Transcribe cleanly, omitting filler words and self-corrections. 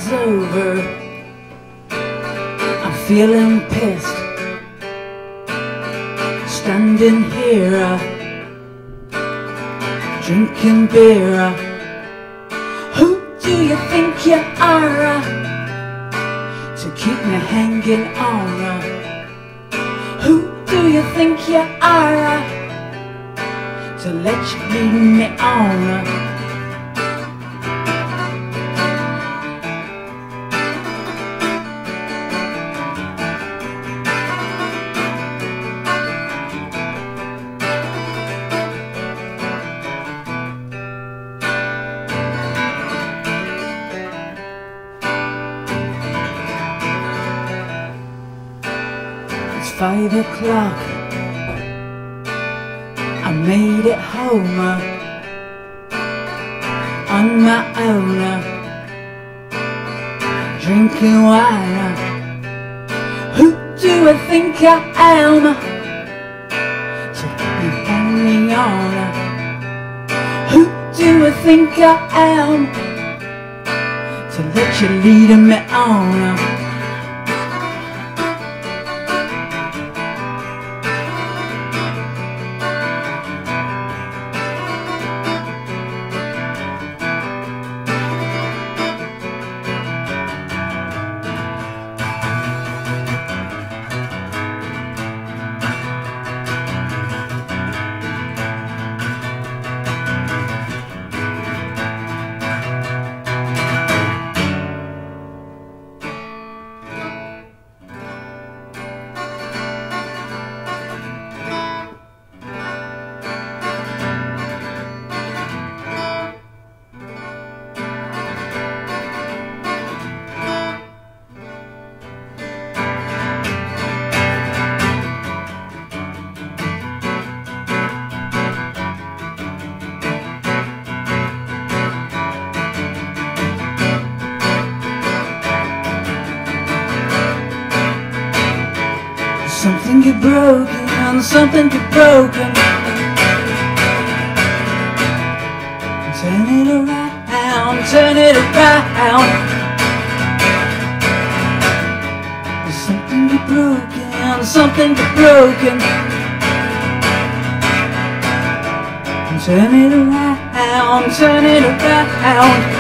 is over, I'm feeling pissed. Standing here, drinking beer. Who do you think you are to keep me hanging on? Who do you think you are to let you lead me on? It's 5 o'clock, I made it home on my own, drinking wine. Who do I think I am to keep hanging on? Who do I think I am to let you lead me on? Something get broken, something get broken. Turn it around, turn it around. Something get broken, something get broken. Turn it around, turn it around.